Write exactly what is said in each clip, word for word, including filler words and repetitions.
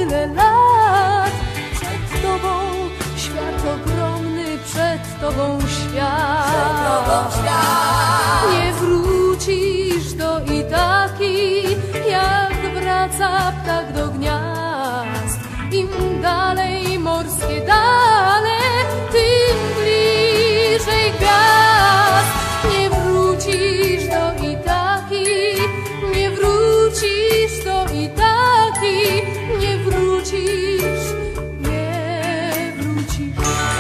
tyle lat. Przed tobą świat ogromny, przed tobą świat. Przed tobą świat. Nie wrócisz do Itaki, jak wraca ptak do gniazd. Im dalej morskie dale, tym bliżej gwiazd. Nie wrócisz do Itaki, nie wrócisz do Itaki, nie wrócisz, nie wrócisz.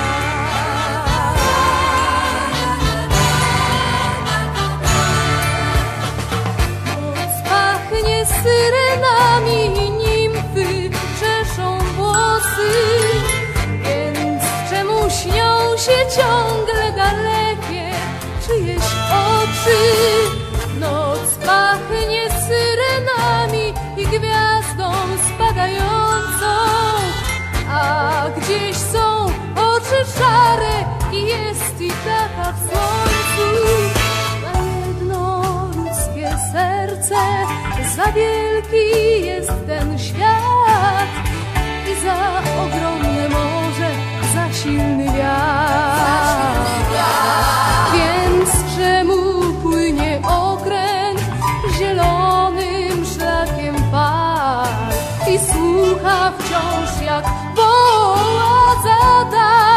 Noc pachnie syrenami i nimfy czeszą włosy, więc czemu śnią się ciągle dalekie czyjeś oczy? Noc pachnie syrenami i gwiazdą spadającą, a gdzieś są oczy szare i jest i taka w słońcu. Na jedno ludzkie serce za wielki jest ten świat i za ogromne morze za silny wiatr. Więc czemu płynie okręt zielonym szlakiem fal i słucha wciąż jak woła za dal?